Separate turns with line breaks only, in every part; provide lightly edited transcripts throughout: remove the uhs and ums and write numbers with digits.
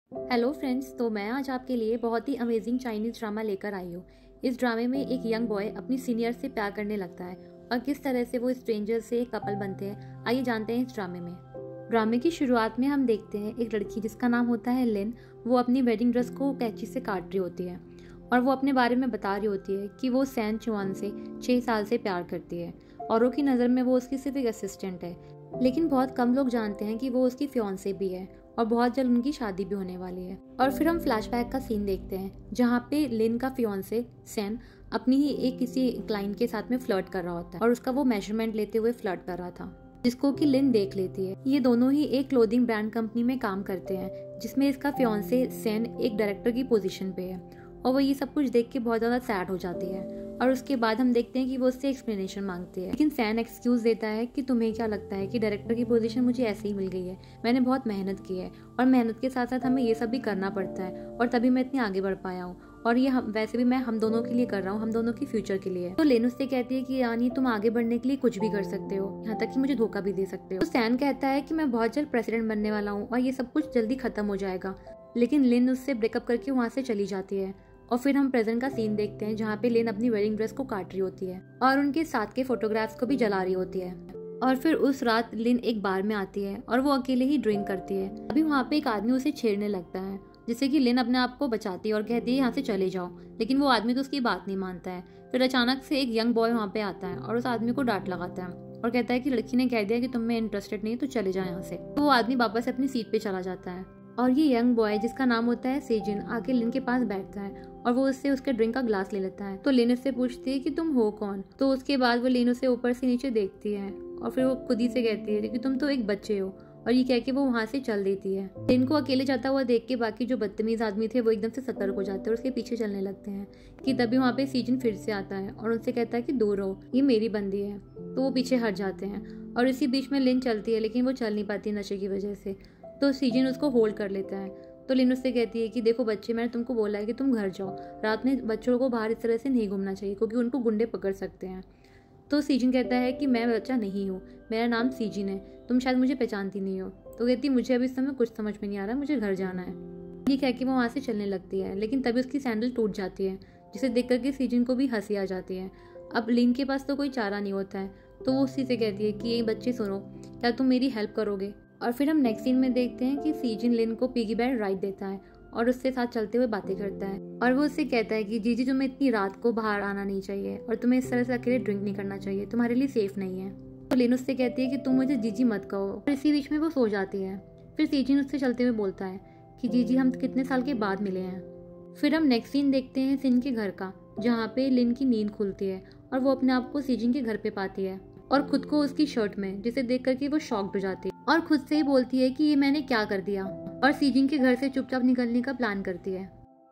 Hello friends, तो मैं आज आपके लिए बहुत ही अमेजिंग चाइनीज ड्रामा लेकर आई हूँ। इस ड्रामे में एक यंग बॉय अपनी सीनियर से प्यार करने लगता है और किस तरह से वो स्ट्रेंजर से एक कपल बनते हैं, आइए जानते हैं इस ड्रामे में। ड्रामे की शुरुआत में हम देखते हैं एक लड़की जिसका नाम होता है लिन। वो अपनी वेडिंग ड्रेस को कैंची से काट रही होती है और वो अपने बारे में बता रही होती है कि वो सैन चुआन से 6 साल से प्यार करती है। औरों की नज़र में वो उसकी सिर्फ एक असिस्टेंट है, लेकिन बहुत कम लोग जानते हैं कि वो उसकी फियांसे भी है और बहुत जल्द उनकी शादी भी होने वाली है। और फिर हम फ्लैशबैक का सीन देखते हैं जहाँ पे लिन का फियांसे सैन अपनी ही एक किसी क्लाइंट के साथ में फ्लर्ट कर रहा होता है और उसका वो मेजरमेंट लेते हुए फ्लर्ट कर रहा था, जिसको कि लिन देख लेती है। ये दोनों ही एक क्लोथिंग ब्रांड कंपनी में काम करते हैं जिसमें इसका फियांसे सैन एक डायरेक्टर की पोजीशन पे है और वो ये सब कुछ देख के बहुत ज़्यादा सैड हो जाती है। और उसके बाद हम देखते हैं कि वो उससे एक्सप्लेनेशन मांगती है, लेकिन सैन एक्सक्यूज देता है कि तुम्हें क्या लगता है कि डायरेक्टर की पोजीशन मुझे ऐसे ही मिल गई है, मैंने बहुत मेहनत की है और मेहनत के साथ साथ हमें ये सब भी करना पड़ता है और तभी मैं इतनी आगे बढ़ पाया हूँ और ये वैसे भी मैं हम दोनों के लिए कर रहा हूँ, हम दोनों की फ्यूचर के लिए। तो लिन उससे कहती है कि यानी तुम आगे बढ़ने के लिए कुछ भी कर सकते हो, यहाँ तक कि मुझे धोखा भी दे सकते हो। तो सैन कहता है कि मैं बहुत जल्द प्रेसिडेंट बनने वाला हूँ और ये सब कुछ जल्दी खत्म हो जाएगा, लेकिन लिन उससे ब्रेकअप करके वहाँ से चली जाती है। और फिर हम प्रेजेंट का सीन देखते हैं जहाँ पे लिन अपनी वेडिंग ड्रेस को काट रही होती है और उनके साथ के फोटोग्राफ्स को भी जला रही होती है। और फिर उस रात लिन एक बार में आती है और वो अकेले ही ड्रिंक करती है। अभी वहाँ पे एक आदमी उसे छेड़ने लगता है, जिससे कि लिन अपने आप को बचाती है और कहती है यहाँ से चले जाओ, लेकिन वो आदमी तो उसकी बात नहीं मानता है। फिर अचानक से एक यंग बॉय वहाँ पे आता है और उस आदमी को डांट लगाता है और कहता है कि लड़की ने कह दिया कि तुम में इंटरेस्टेड नहीं, तो चले जाओ यहाँ से। तो वो आदमी वापस अपनी सीट पे चला जाता है और ये यंग बॉय जिसका नाम होता है सेजिन आके लिन के पास बैठता है और वो उससे उसके ड्रिंक का ग्लास ले लेता है। तो लिन उससे पूछती है कि तुम हो कौन। तो उसके बाद वो लिन उसे ऊपर से नीचे देखती है और फिर वो खुद ही से कहती है कि तुम तो एक बच्चे हो, और ये कह के वो वहाँ से चल देती है। लिन को अकेले जाता हुआ देख के बाकी जो बदतमीज आदमी थे वो एकदम से सतर्क हो जाते हैं और उसके पीछे चलने लगते हैं कि तभी वहाँ पे सीजन फिर से आता है और उनसे कहता है कि दूर रहो, ये मेरी बंदी है। तो वो पीछे हट जाते हैं और इसी बीच में लिन चलती है, लेकिन वो चल नहीं पाती नशे की वजह से। तो सीजन उसको होल्ड कर लेता है। तो लिन उससे कहती है कि देखो बच्चे, मैंने तुमको बोला है कि तुम घर जाओ, रात में बच्चों को बाहर इस तरह से नहीं घूमना चाहिए क्योंकि उनको गुंडे पकड़ सकते हैं। तो सीजन कहता है कि मैं बच्चा नहीं हूँ, मेरा नाम सीजन है, तुम शायद मुझे पहचानती नहीं हो। तो कहती मुझे अभी इस समय कुछ समझ में नहीं आ रहा, मुझे घर जाना है। ये कह के वो वहाँ से चलने लगती है, लेकिन तभी उसकी सैंडल टूट जाती है, जिसे देख करके सीजन को भी हंसी आ जाती है। अब लिन के पास तो कोई चारा नहीं होता है, तो वो उसी से कहती है कि ये बच्चे सुनो, क्या तुम मेरी हेल्प करोगे। और फिर हम नेक्स्ट सीन में देखते हैं कि सीजन लिन को पिगी बैंक राइड देता है और उससे साथ चलते हुए बातें करता है और वो उससे कहता है कि जीजी तुम्हें इतनी रात को बाहर आना नहीं चाहिए और तुम्हें इस तरह से अकेले ड्रिंक नहीं करना चाहिए, तुम्हारे लिए सेफ नहीं है। तो लिन उससे कहती है कि तुम मुझे जीजी मत कहो और इसी बीच में वो सो जाती है। फिर सीजन उससे चलते हुए बोलता है कि जीजी हम कितने साल के बाद मिले हैं। फिर हम नेक्स्ट सीन देखते हैं सिन के घर का, जहाँ पे लिन की नींद खुलती है और वो अपने आप को सीजन के घर पे पाती है और खुद को उसकी शर्ट में, जिसे देख करके वो शॉक्ड हो जाती है और खुद से ही बोलती है कि ये मैंने क्या कर दिया, और सीजन के घर से चुपचाप निकलने का प्लान करती है।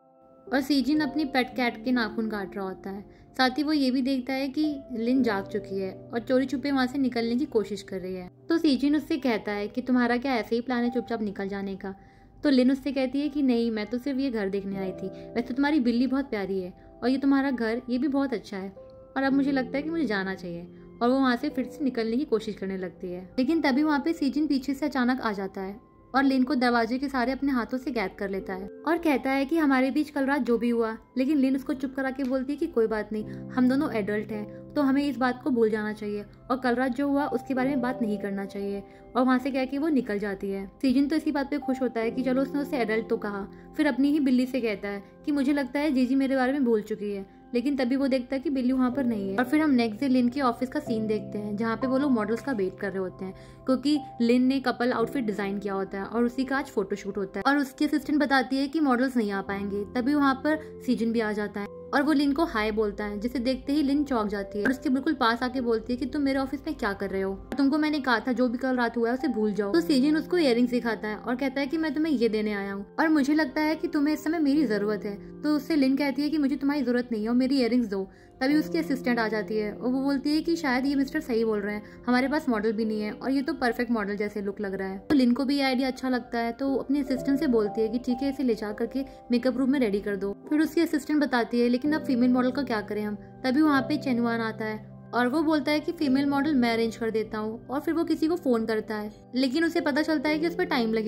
और सीजन अपनी पेट कैट के नाखून काट रहा होता है। साथ ही वो ये भी देखता है कि लिन जाग चुकी है और चोरी छुपे वहां से निकलने की कोशिश कर रही है। तो सीजन उससे कहता है कि तुम्हारा क्या ऐसे ही प्लान है चुपचाप निकल जाने का। तो लिन उससे कहती है कि नहीं, मैं तो सिर्फ ये घर देखने आई थी, वैसे तुम्हारी बिल्ली बहुत प्यारी है और ये तुम्हारा घर, ये भी बहुत अच्छा है, और अब मुझे लगता है कि मुझे जाना चाहिए। और वो वहाँ से फिर से निकलने की कोशिश करने लगती है, लेकिन तभी वहाँ पे सीजन पीछे से अचानक आ जाता है और लिन को दरवाजे के सारे अपने हाथों से कैद कर लेता है और कहता है कि हमारे बीच कल रात जो भी हुआ, लेकिन लिन उसको चुप करा के बोलती है कि कोई बात नहीं, हम दोनों एडल्ट हैं, तो हमें इस बात को भूल जाना चाहिए और कल रात जो हुआ उसके बारे में बात नहीं करना चाहिए। और वहाँ से कह के वो निकल जाती है। सीजन तो इसी बात पे खुश होता है कि चलो उसने उसे एडल्ट तो कहा। फिर अपनी ही बिल्ली से कहता है कि मुझे लगता है जीजी मेरे बारे में भूल चुकी है, लेकिन तभी वो देखता है कि बिल्ली वहाँ पर नहीं है। और फिर हम नेक्स्ट डे लिन के ऑफिस का सीन देखते हैं, जहाँ पे वो लोग मॉडल्स का वेट कर रहे होते हैं क्योंकि लिन ने कपल आउटफिट डिजाइन किया होता है और उसी का आज फोटोशूट होता है और उसकी असिस्टेंट बताती है कि मॉडल्स नहीं आ पाएंगे। तभी वहाँ पर सीजन भी आ जाता है और वो लिन को हाय बोलता है, जिसे देखते ही लिन चौंक जाती है और उसके बिल्कुल पास आके बोलती है कि तुम मेरे ऑफिस में क्या कर रहे हो, तुमको मैंने कहा था जो भी कल रात हुआ है उसे भूल जाओ। तो सीजन उसको इयररिंग्स दिखाता है और कहता है कि मैं तुम्हें ये देने आया हूँ और मुझे लगता है कि तुम्हें इस समय मेरी जरूरत है। तो उससे लिन कहती है कि मुझे तुम्हारी जरूरत नहीं है और मेरी इयररिंग्स दो। तभी उसकी असिस्टेंट आ जाती है और वो बोलती है कि शायद ये मिस्टर सही बोल रहे हैं, हमारे पास मॉडल भी नहीं है और ये तो परफेक्ट मॉडल जैसे लुक लग रहा है। तो लिन को भी ये आइडिया अच्छा लगता है, तो अपनी असिस्टेंट से बोलती है कि ठीक है, इसे ले जा करके मेकअप रूम में रेडी कर दो। फिर उसकी असिस्टेंट बताती है लेकिन अब फीमेल मॉडल का क्या करें हम। तभी वहाँ पे चेनवान आता है और वो बोलता है कि फीमेल मॉडल मैं अरेंज कर देता हूँ और फिर वो किसी को फोन करता है, लेकिन उसे पता चलता है कि उस पर टाइम लगेगा।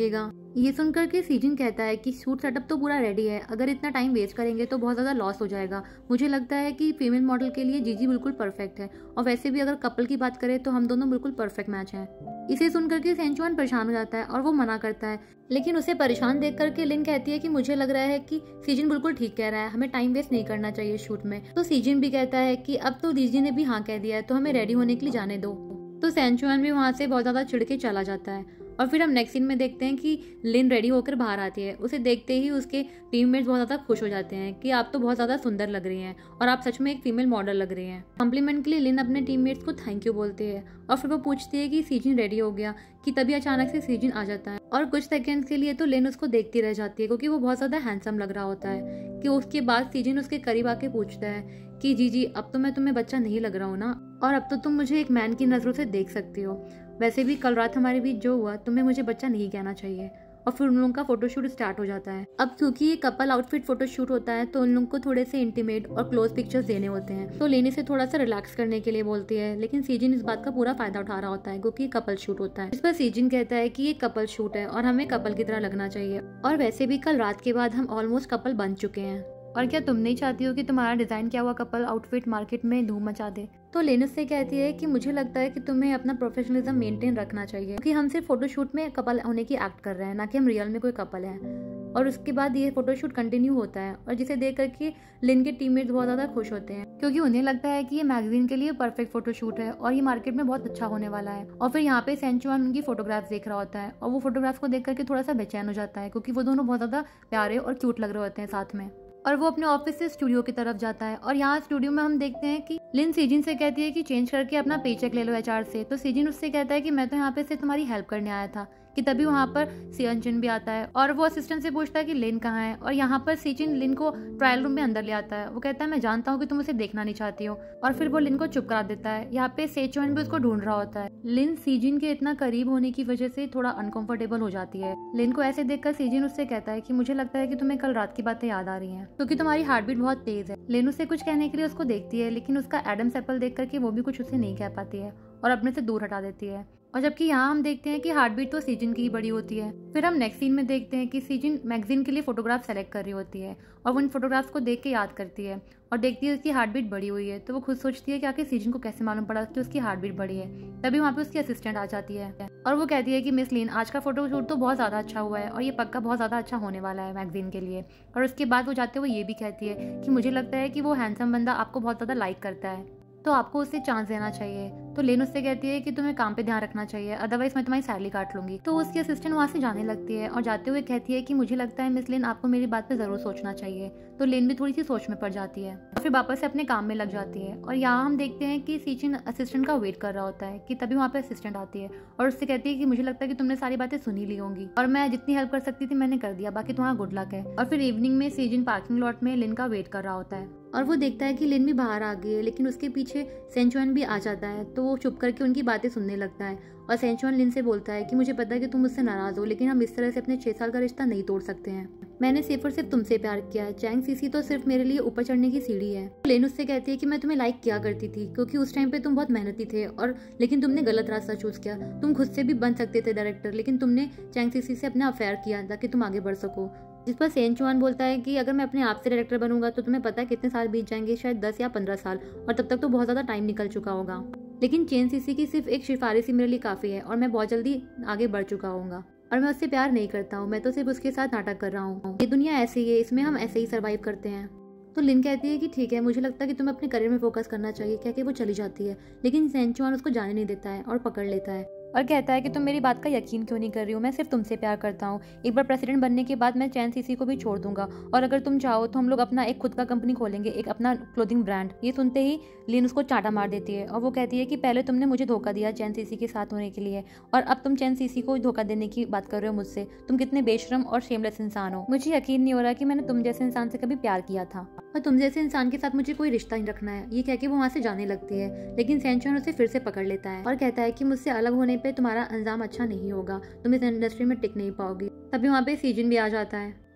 ये सुनकर के सीजन कहता है कि शूट सेटअप तो पूरा रेडी है, अगर इतना टाइम वेस्ट करेंगे तो बहुत ज़्यादा लॉस हो जाएगा। मुझे लगता है कि फीमेल मॉडल के लिए जीजी बिल्कुल परफेक्ट है, और वैसे भी अगर कपल की बात करें तो हम दोनों बिल्कुल परफेक्ट मैच हैं। इसे सुनकर के सेंचुआन परेशान हो जाता है और वो मना करता है, लेकिन उसे परेशान देख करके लिन कहती है कि मुझे लग रहा है कि सीजन बिल्कुल ठीक कह रहा है, हमें टाइम वेस्ट नहीं करना चाहिए शूट में। तो सीजन भी कहता है कि अब तो जीजी ने भी हाँ कह दिया है, तो हमें रेडी होने के लिए जाने दो। तो सेंचुआन भी वहाँ से बहुत ज़्यादा चिढ़ के चला जाता है। और फिर हम नेक्स्ट सीन में देखते हैं कि लिन रेडी होकर बाहर आती है। उसे देखते ही उसके टीममेट्स बहुत ज़्यादा खुश हो जाते हैं कि आप तो बहुत ज़्यादा सुंदर लग रही हैं और आप सच में एक फीमेल मॉडल लग रही हैं। कॉम्प्लीमेंट के लिए लिन अपने टीममेट्स को थैंक यू बोलती है और फिर वो पूछती है कि सीजन रेडी हो गया, कि तभी अचानक से सीजन आ जाता है और कुछ सेकंड के लिए तो लिन उसको देखती रह जाती है क्योंकि वो बहुत ज़्यादा हैंडसम लग रहा होता है। कि उसके बाद सीजन उसके करीब आके पूछता है कि जीजी अब तो मैं तुम्हें बच्चा नहीं लग रहा हूँ ना, और अब तो तुम मुझे एक मैन की नज़रों से देख सकती हो। वैसे भी कल रात हमारे बीच जो हुआ तुम्हें मुझे बच्चा नहीं कहना चाहिए। और फिर उन लोगों का फोटोशूट स्टार्ट हो जाता है। अब क्योंकि ये कपल आउटफिट फोटोशूट होता है तो उन लोगों को थोड़े से इंटीमेट और क्लोज पिक्चर्स देने होते हैं, तो लेने से थोड़ा सा रिलैक्स करने के लिए बोलती है, लेकिन सीजन इस बात का पूरा फायदा उठा रहा होता है क्योंकि ये कपल शूट होता है। इस पर सीजन कहता है कि ये कपल शूट है और हमें कपल की तरह लगना चाहिए, और वैसे भी कल रात के बाद हम ऑलमोस्ट कपल बन चुके हैं। और क्या तुम नहीं चाहती हो कि तुम्हारा डिजाइन किया हुआ कपल आउटफिट मार्केट में धूम मचा दे? तो लेनस से कहती है कि मुझे लगता है कि तुम्हें अपना प्रोफेशनलिज्म मेंटेन रखना चाहिए क्योंकि हम सिर्फ फोटोशूट में कपल होने की एक्ट कर रहे हैं, ना कि हम रियल में कोई कपल है। और उसके बाद ये फोटोशूट कंटिन्यू होता है और जिसे देख करके लिन के टीममेट्स बहुत ज्यादा खुश होते हैं क्योंकि उन्हें लगता है कि ये मैगजीन के लिए परफेक्ट फोटोशूट है और ये मार्केट में बहुत अच्छा होने वाला है। और फिर यहाँ पे सेंचुआन उनकी फोटोग्राफ्स देख रहा होता है और वो फोटोग्राफ्स को देख करके थोड़ा सा बेचैन हो जाता है क्योंकि वो दोनों बहुत ज्यादा प्यारे और क्यूट लग रहे होते हैं साथ में। और वो अपने ऑफिस से स्टूडियो की तरफ जाता है और यहाँ स्टूडियो में हम देखते हैं कि लिन सीजन से कहती है कि चेंज करके अपना पेचेक ले लो एचआर से। तो सीजन उससे कहता है कि मैं तो यहाँ पे सिर्फ तुम्हारी हेल्प करने आया था। कि तभी वहाँ पर सियनचिन भी आता है और वो असिस्टेंट से पूछता है कि लिन कहाँ है, और यहाँ पर सीजिन लिन को ट्रायल रूम में अंदर ले आता है। वो कहता है मैं जानता हूँ कि तुम उसे देखना नहीं चाहती हो, और फिर वो लिन को चुप करा देता है। यहाँ पे सेचुएन भी उसको ढूंढ रहा होता है। लिन सीजिन के इतना करीब होने की वजह से थोड़ा अनकंफर्टेबल हो जाती है। लिन को ऐसे देखकर सीजिन उससे कहता है कि मुझे लगता है कि तुम्हें कल रात की बातें याद आ रही हैं क्योंकि तुम्हारी हार्ट बीट बहुत तेज है। लिन उसे कुछ कहने के लिए उसको देखती है, लेकिन उसका एडम्स एप्पल देख करके वो भी कुछ उसे नहीं कह पाती है और अपने से दूर हटा देती है। और जबकि यहाँ हम देखते हैं कि हार्ट बीट तो सीजन की ही बड़ी होती है। फिर हम नेक्स्ट सीन में देखते हैं कि सीजन मैगजीन के लिए फोटोग्राफ सेलेक्ट कर रही होती है और वो इन फोटोग्राफ्स को देख के याद करती है और देखती है उसकी हार्ट बीट बढ़ी हुई है। तो वो खुद सोचती है कि आखिर सीजन को कैसे मालूम पड़ा कि उसकी हार्ट बीट बढ़ी है। तभी वहाँ पे उसकी असिस्टेंट आ जाती है और वो कहती है कि मिस लिन, आज का फोटोशूट तो बहुत ज़्यादा अच्छा हुआ है और ये पक्का बहुत ज़्यादा अच्छा होने वाला है मैगजीन के लिए। और उसके बाद वो जाते हुए ये भी कहती है कि मुझे लगता है कि वो हैंडसम बंदा आपको बहुत ज़्यादा लाइक करता है, तो आपको उससे चांस देना चाहिए। तो लेन उससे कहती है कि तुम्हें काम पे ध्यान रखना चाहिए, अदरवाइज मैं तुम्हारी सैलरी काट लूंगी। तो उसकी असिस्टेंट वहाँ से जाने लगती है और जाते हुए कहती है कि मुझे लगता है मिस लेन आपको मेरी बात पे जरूर सोचना चाहिए। तो लेन भी थोड़ी सी सोच में पड़ जाती है और फिर वापस से अपने काम में लग जाती है। और यहाँ हम देखते हैं कि सीजन असिस्टेंट का वेट कर रहा होता है कि तभी वहाँ पे असिस्टेंट आती है और उससे कहती है कि मुझे लगता है कि तुमने सारी बातें सुनी ली होंगी और मैं जितनी हेल्प कर सकती थी मैंने कर दिया, बाकी तुम्हारा गुड लक है। और फिर इवनिंग में सीजन पार्किंग लॉट में लिन का वेट कर रहा होता है और वो देखता है कि लिन भी बाहर आ गई है, लेकिन उसके पीछे सेंचुआन भी आ जाता है। तो वो चुप करके उनकी बातें सुनने लगता है और सेंचुआन लिन से बोलता है कि मुझे पता है कि तुम मुझसे नाराज हो, लेकिन हम इस तरह से अपने 6 साल का रिश्ता नहीं तोड़ सकते हैं। मैंने सिर्फ और सिर्फ तुमसे प्यार किया है, चैंग सीसी तो सिर्फ मेरे लिए ऊपर चढ़ने की सीढ़ी है। लेन उससे कहती है कि मैं तुम्हें लाइक किया करती थी क्योंकि उस टाइम पे तुम बहुत मेहनती थे, और लेकिन तुमने गलत रास्ता चूज किया। तुम खुद से भी बन सकते थे डायरेक्टर, लेकिन तुमने चैंग सीसी से अपना अफेयर किया ताकि तुम आगे बढ़ सको। जिस पर सेंचुआन बोलता है कि अगर मैं अपने आप से डायरेक्टर बनूंगा तो तुम्हें पता है कितने साल बीत जाएंगे, शायद 10 या 15 साल, और तब तक तो बहुत ज्यादा टाइम निकल चुका होगा। लेकिन चेन सीसी की सिर्फ एक सिफारिश ही मेरे लिए काफी है और मैं बहुत जल्दी आगे बढ़ चुका हूँ और मैं उससे प्यार नहीं करता हूँ, मैं तो सिर्फ उसके साथ नाटक कर रहा हूँ। ये दुनिया ऐसी ही है, इसमें हम ऐसे ही सर्वाइव करते हैं। तो लिन कहती है कि ठीक है, मुझे लगता है कि तुम्हें अपने करियर में फोकस करना चाहिए। कह के वो चली जाती है, लेकिन सेंचुआन उसको जाने नहीं देता है और पकड़ लेता है और कहता है कि तुम मेरी बात का यकीन क्यों नहीं कर रही हो, मैं सिर्फ तुमसे प्यार करता हूँ। एक बार प्रेसिडेंट बनने के बाद मैं चैन सीसी को भी छोड़ दूंगा और अगर तुम चाहो तो हम लोग अपना एक खुद का कंपनी खोलेंगे, एक अपना क्लोथिंग ब्रांड। ये सुनते ही लिन उसको चाटा मार देती है और वो कहती है कि पहले तुमने मुझे धोखा दिया चैन सीसी के साथ होने के लिए, और अब तुम चैन सीसी को धोखा देने की बात कर रहे हो मुझसे। तुम कितने बेशरम और शेमलेस इंसान हो। मुझे यकीन नहीं हो रहा कि मैंने तुम जैसे इंसान से कभी प्यार किया था, और तुम जैसे इंसान के साथ मुझे कोई रिश्ता नहीं रखना है। ये कह के वो वहाँ से जाने लगती है, लेकिन सेंचुआन उसे फिर से पकड़ लेता है और कहता है कि मुझसे अलग होने पे तुम्हारा अंजाम अच्छा नहीं होगा, तुम इस इंडस्ट्री में टिक नहीं पाओगी। तभी वहाँ पे सीजन भी आ जाता है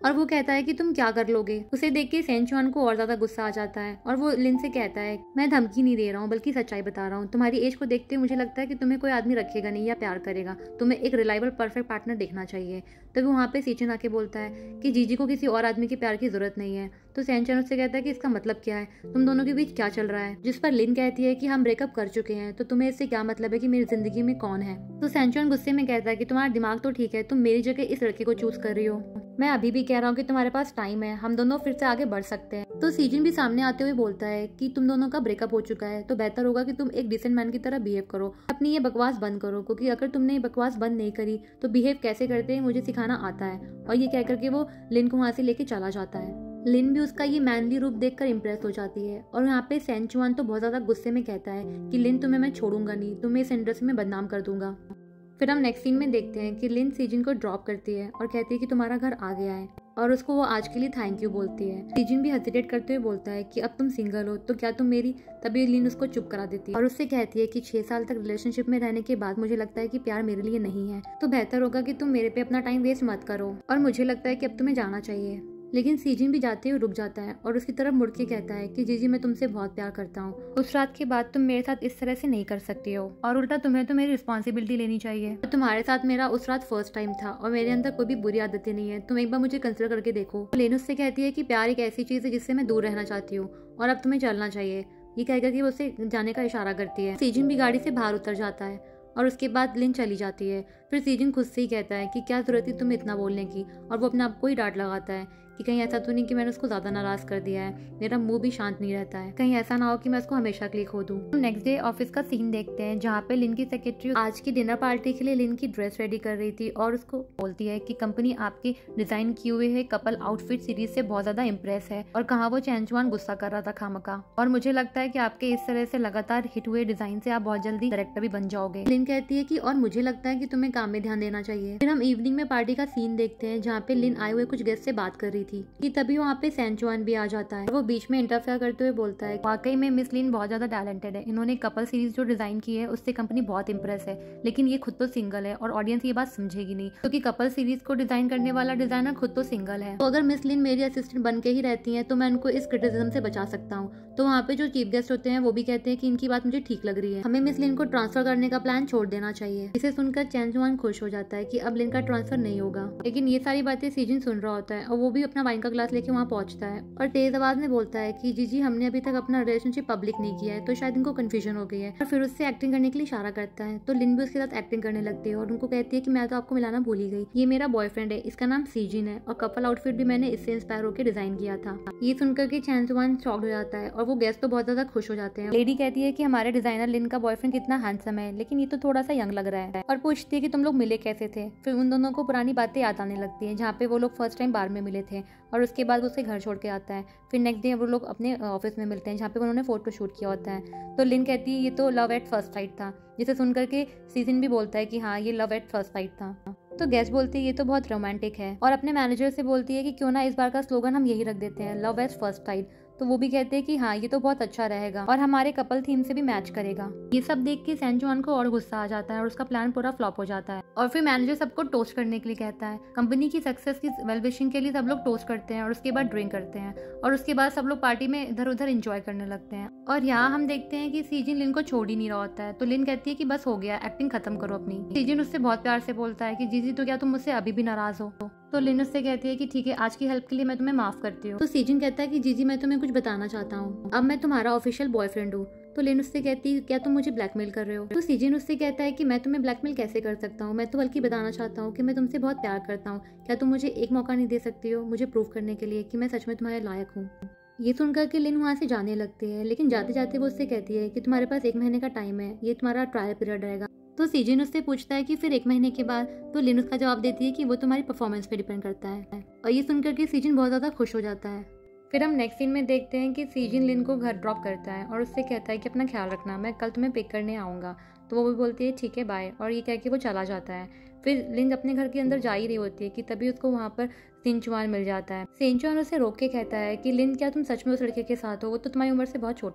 और वो कहता है कि तुम क्या कर लोगे। उसे देख के सेंचुआन को और ज्यादा गुस्सा आ जाता है और वो लिन से कहता है मैं धमकी नहीं दे रहा हूँ बल्कि सच्चाई बता रहा हूँ। तुम्हारी एज को देखते मुझे लगता है कि तुम्हें कोई आदमी रखेगा नहीं या प्यार करेगा, तुम्हें एक रिलायबल परफेक्ट पार्टनर देखना चाहिए। तभी वहाँ पे सीजन आके बोलता है कि जीजी को किसी और आदमी के प्यार की जरूरत नहीं है। तो सेंचुआन उससे कहता है कि इसका मतलब क्या है, तुम दोनों के बीच क्या चल रहा है। जिस पर लिन कहती है कि हम ब्रेकअप कर चुके हैं, तो तुम्हें इससे क्या मतलब है कि मेरी जिंदगी में कौन है। तो सेंचुआन गुस्से में कहता है कि तुम्हारा दिमाग तो ठीक है, तुम मेरी जगह इस लड़के को चूज कर रही हो। मैं अभी भी कह रहा हूँ कि तुम्हारे पास टाइम है, हम दोनों फिर से आगे बढ़ सकते हैं। तो सीजन भी सामने आते हुए बोलता है कि तुम दोनों का ब्रेकअप हो चुका है, तो बेहतर होगा कि तुम एक डिसेंट मैन की तरह बिहेव करो, अपनी ये बकवास बंद करो, क्योंकि अगर तुमने ये बकवास बंद नहीं करी तो बिहेव कैसे करते हैं मुझे सिखाना आता है। और ये कहकर के वो लिन को वहाँ से लेके चला जाता है। लिन भी उसका ये मैनली रूप देखकर इम्प्रेस हो जाती है और यहाँ पे सेंचुआन तो बहुत ज्यादा गुस्से में कहता है कि लिन तुम्हें मैं छोड़ूंगा नहीं, तुम्हें इस इंडस्ट्री में बदनाम कर दूंगा। फिर हम नेक्स्ट सीन में देखते हैं कि लिन सीजन को ड्रॉप करती है और कहती है कि तुम्हारा घर आ गया है और उसको वो आज के लिए थैंक यू बोलती है। सीजन भी हेजिटेट करते हुए बोलता है कि अब तुम सिंगल हो तो क्या तुम मेरी, तभी लिन उसको चुप करा देती है और उससे कहती है कि 6 साल तक रिलेशनशिप में रहने के बाद मुझे लगता है कि प्यार मेरे लिए नहीं है, तो बेहतर होगा कि तुम मेरे पे अपना टाइम वेस्ट मत करो और मुझे लगता है कि अब तुम्हें जाना चाहिए। लेकिन सीजन भी जाते हुए रुक जाता है और उसकी तरफ मुड़ के कहता है कि जीजी मैं तुमसे बहुत प्यार करता हूँ, उस रात के बाद तुम मेरे साथ इस तरह से नहीं कर सकती हो और उल्टा तुम्हें तो मेरी रिस्पॉन्सिबिलिटी लेनी चाहिए। तुम्हारे साथ मेरा उस रात फर्स्ट टाइम था और मेरे अंदर कोई भी बुरी आदतें नहीं है, तुम एक बार मुझे कंसिडर करके देखो। लेन उससे कहती है कि प्यार एक ऐसी चीज है जिससे मैं दूर रहना चाहती हूँ और अब तुम्हें चलना चाहिए। ये कहकर कि वो उससे जाने का इशारा करती है। सीजन भी गाड़ी से बाहर उतर जाता है और उसके बाद लिन चली जाती है। फिर सीजन खुद से ही कहता है कि क्या जरूरत थी तुम्हें इतना बोलने की, और वो अपने आप को ही डांट लगाता है कि कहीं ऐसा तो नहीं कि मैंने उसको ज्यादा नाराज कर दिया है, मेरा मुंह भी शांत नहीं रहता है, कहीं ऐसा ना हो कि मैं उसको हमेशा के लिए खो दूं। हम नेक्स्ट डे ऑफिस का सीन देखते हैं जहाँ पे लिन की सेक्रेटरी आज की डिनर पार्टी के लिए लिन की ड्रेस रेडी कर रही थी और उसको बोलती है कि कंपनी आपके डिजाइन किए हुए है कपल आउटफिट सीरीज से बहुत ज्यादा इम्प्रेस है और कहाँ वो सेंचुआन गुस्सा कर रहा था खामखा, और मुझे लगता है कि आपके इस तरह से लगातार हिट हुए डिजाइन से आप बहुत जल्दी डायरेक्टर भी बन जाओगे। लिन कहती है कि और मुझे लगता है कि तुम्हें काम में ध्यान देना चाहिए। फिर हम इवनिंग में पार्टी का सीन देखते हैं जहाँ पे लिन आए हुए कुछ गेस्ट से बात कर रही थी कि तभी वहाँ पे सेंचुआन भी आ जाता है। वो बीच में इंटरफेयर करते हुए बोलता है वाकई में मिस लिन बहुत ज्यादा टैलेंटेड है, इन्होंने कपल सीरीज जो डिजाइन की है उससे कंपनी बहुत इंप्रेस है, लेकिन ये खुद तो सिंगल है और ऑडियंस ये बात समझेगी नहीं क्योंकि कपल सीरीज को डिजाइन करने वाला डिजाइनर खुद तो सिंगल है। तो अगर मिस लिन मेरी असिस्टेंट बन के ही रहती है तो मैं उनको इस क्रिटिसिज्म से बचा सकता हूँ। तो वहाँ पे जो चीफ गेस्ट होते हैं वो भी कहते हैं कि इनकी बात मुझे ठीक लग रही है, हमें मिस लिन को ट्रांसफर करने का प्लान छोड़ देना चाहिए। इसे सुनकर सेंचुआन खुश हो जाता है कि अब लिन का ट्रांसफर नहीं होगा, लेकिन ये सारी बातें सीजन सुन रहा होता है और वो भी अपना वाइन का ग्लास लेके वहाँ पहुंचता है और तेज आवाज में बोलता है कि जीजी हमने अभी तक अपना रिलेशनशिप पब्लिक नहीं किया है तो शायद इनको कंफ्यूजन हो गई है, और फिर उससे एक्टिंग करने के लिए इशारा करता है। तो लिन भी उसके साथ एक्टिंग करने लगती है और उनको कहती है कि मैं तो आपको मिलाना भूल ही गई, ये मेरा बॉयफ्रेंड है, इसका नाम सीजन है और कपल आउटफिट भी मैंने इससे इंस्पायर होकर डिजाइन किया था। ये सुनकर के सेंचुआन शॉक्ड हो जाता है और वो गेस्ट तो बहुत ज्यादा खुश हो जाते हैं। लेडी कहती है कि हमारे डिजाइनर लिन का बॉयफ्रेंड कितना हैंडसम है, लेकिन ये तो थोड़ा सा यंग लग रहा है, और पूछती है कि तुम लोग मिले कैसे थे। फिर उन दोनों को पुरानी बातें याद आने लगती है जहाँ पे वो लोग फर्स्ट टाइम बार में मिले थे और उसके बाद वो उसके घर छोड़ के आता है। फिर नेक्स्ट डे वो लोग अपने ऑफिस में मिलते हैं जहाँ पे उन्होंने फोटो शूट किया होता है। तो लिन कहती है ये तो लव एट फर्स्ट साइट था, जिसे सुनकर के सीजन भी बोलता है कि हाँ ये लव एट फर्स्ट साइट था। तो गेस्ट बोलती है ये तो बहुत रोमांटिक है और अपने मैनेजर से बोलती है कि क्यों ना इस बार का स्लोगन हम यही रख देते हैं, लव एट फर्स्ट साइट। तो वो भी कहते हैं कि हाँ ये तो बहुत अच्छा रहेगा और हमारे कपल थीम से भी मैच करेगा। ये सब देख के सेंचुआन को और गुस्सा आ जाता है और उसका प्लान पूरा फ्लॉप हो जाता है और फिर मैनेजर सबको टोस्ट करने के लिए कहता है। कंपनी की सक्सेस की वेल विशिंग के लिए सब लोग टोस्ट करते हैं और उसके बाद ड्रिंक करते हैं और उसके बाद सब लोग पार्टी में इधर उधर एंजॉय करने लगते हैं। और यहाँ हम देखते हैं कि सीजन लिन को छोड़ ही नहीं रहा होता है। तो लिन कहती है कि बस हो गया, एक्टिंग खत्म करो अपनी। सीजन उससे बहुत प्यार से बोलता है कि जीजी तो क्या तुम मुझसे अभी भी नाराज हो। तो लिन उससे कहती है कि ठीक है आज की हेल्प के लिए मैं तुम्हें माफ करती हूँ। तो सीजन कहता है कि जीजी मैं तुम्हें कुछ बताना चाहता हूँ, अब मैं तुम्हारा ऑफिशियल बॉयफ्रेंड हूँ। तो लिन उससे कहती है क्या तुम मुझे ब्लैकमेल कर रहे हो। तो सीजन उससे कहता है कि मैं तुम्हें ब्लैकमेल कैसे कर सकता हूँ, मैं तो बल्कि बताना चाहता हूँ कि मैं तुमसे बहुत प्यार करता हूँ, क्या तुम मुझे एक मौका नहीं दे सकती हो मुझे प्रूव करने के लिए कि मैं सच में तुम्हारे लायक हूँ। ये सुनकर के लिन वहाँ से जाने लगती है, लेकिन जाते जाते वो उससे कहती है कि तुम्हारे पास 1 महीने का टाइम है, ये तुम्हारा ट्रायल पीरियड रहेगा। तो सीजन उससे पूछता है कि फिर 1 महीने के बाद। तो लिन उसका जवाब देती है कि वो तुम्हारी परफॉर्मेंस पे डिपेंड करता है, और ये सुनकर के सीजन बहुत ज्यादा खुश हो जाता है। फिर हम नेक्स्ट सीन में देखते हैं कि सीजन लिन को घर ड्रॉप करता है और उससे कहता है कि अपना ख्याल रखना, मैं कल तुम्हें पिक करने आऊँगा। तो वो भी बोलती है ठीक है बाय, और ये कह के वो चला जाता है। फिर लिन अपने घर के अंदर जा ही रही होती है कि तभी उसको वहाँ पर सेंचुआन मिल जाता है। सेंचुआन उसे रोक के कहता है कि लिन क्या तुम सच में उस लड़के के साथ हो, वो तो तुम्हारी उम्र से बहुत छोटा है